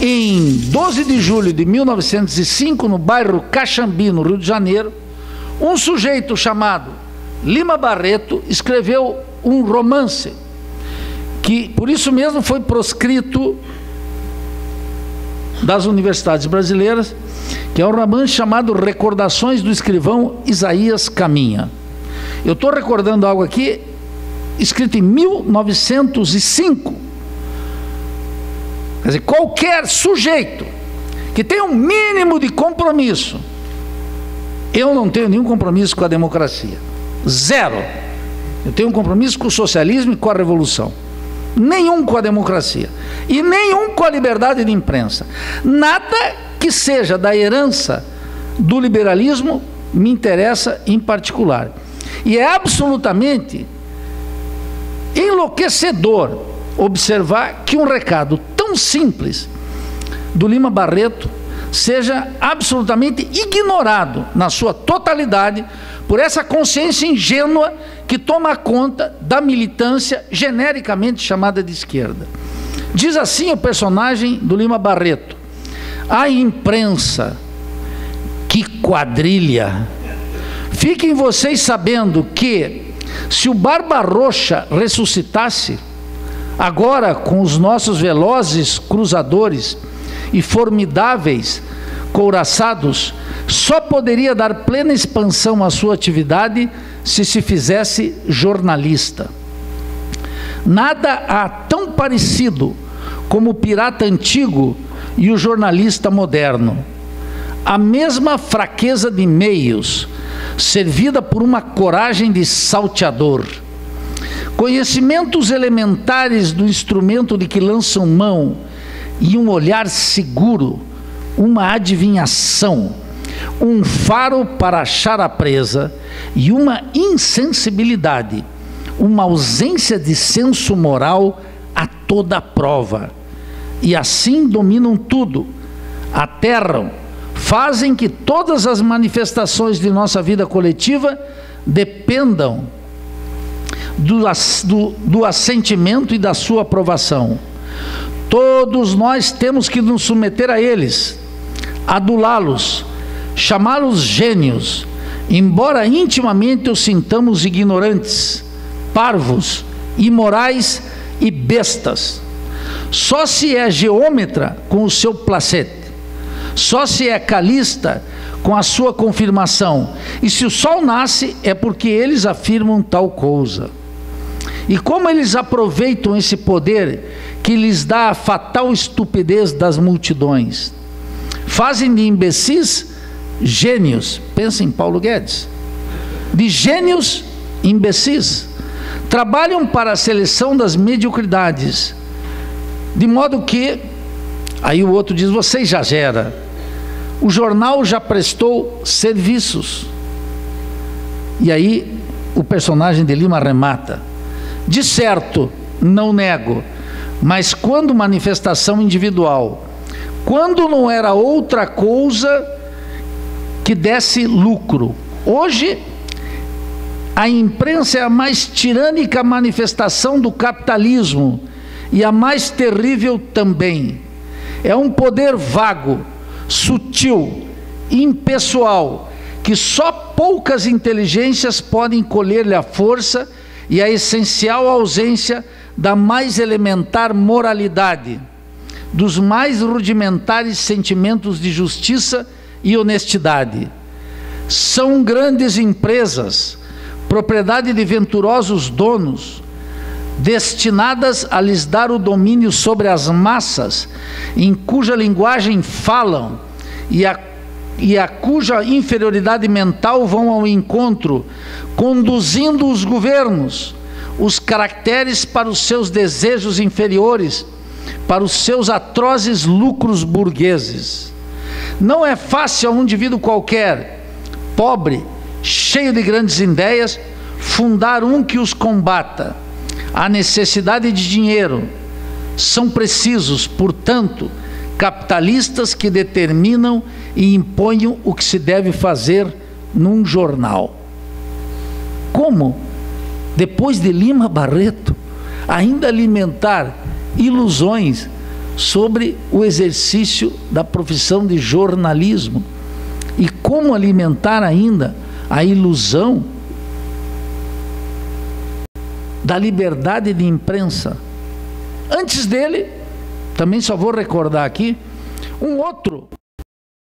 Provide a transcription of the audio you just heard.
em 12 de julho de 1905, no bairro Caxambi, no Rio de Janeiro, um sujeito chamado Lima Barreto escreveu um romance, que por isso mesmo foi proscrito das universidades brasileiras, que é um romance chamado Recordações do Escrivão Isaías Caminha. Eu estou recordando algo aqui, escrito em 1905. Quer dizer, qualquer sujeito que tenha um mínimo de compromisso, eu não tenho nenhum compromisso com a democracia, zero. Eu tenho um compromisso com o socialismo e com a revolução, nenhum com a democracia e nenhum com a liberdade de imprensa. Nada que seja da herança do liberalismo me interessa em particular. E é absolutamente enlouquecedor observar que um recado tão simples do Lima Barreto seja absolutamente ignorado na sua totalidade por essa consciência ingênua que toma conta da militância genericamente chamada de esquerda. Diz assim o personagem do Lima Barreto: a imprensa, que quadrilha! Fiquem vocês sabendo que, se o Barba Roxa ressuscitasse, agora com os nossos velozes cruzadores e formidáveis couraçados, só poderia dar plena expansão à sua atividade se fizesse jornalista. Nada há tão parecido como o pirata antigo e o jornalista moderno. A mesma fraqueza de meios, servida por uma coragem de salteador. Conhecimentos elementares do instrumento de que lançam mão e um olhar seguro, uma adivinhação, um faro para achar a presa e uma insensibilidade, uma ausência de senso moral a toda prova. E assim dominam tudo, aterram, fazem que todas as manifestações de nossa vida coletiva dependam do assentimento e da sua aprovação. Todos nós temos que nos submeter a eles, adulá-los, chamá-los gênios, embora intimamente os sintamos ignorantes, parvos, imorais e bestas. Só se é geômetra com o seu placete, só se é calista com a sua confirmação, e se o sol nasce é porque eles afirmam tal coisa. E como eles aproveitam esse poder que lhes dá a fatal estupidez das multidões? Fazem de imbecis gênios, pensa em Paulo Guedes, de gênios imbecis. Trabalham para a seleção das mediocridades, de modo que, aí o outro diz, você exagera, o jornal já prestou serviços. E aí o personagem de Lima remata: de certo, não nego, mas quando manifestação individual, quando não era outra coisa que desse lucro. Hoje, a imprensa é a mais tirânica manifestação do capitalismo e a mais terrível também. É um poder vago, sutil, impessoal, que só poucas inteligências podem colher-lhe a força e a essencial ausência da mais elementar moralidade, dos mais rudimentares sentimentos de justiça e honestidade. São grandes empresas, propriedade de venturosos donos, destinadas a lhes dar o domínio sobre as massas, em cuja linguagem falam e a cuja inferioridade mental vão ao encontro, conduzindo os governos, os caracteres para os seus desejos inferiores, para os seus atrozes lucros burgueses. Não é fácil a um indivíduo qualquer, pobre, cheio de grandes ideias, fundar um que os combata. A necessidade de dinheiro. São precisos, portanto, capitalistas que determinam e imponham o que se deve fazer num jornal. Como, depois de Lima Barreto, ainda alimentar ilusões sobre o exercício da profissão de jornalismo e como alimentar ainda a ilusão da liberdade de imprensa. Antes dele, também só vou recordar aqui, um outro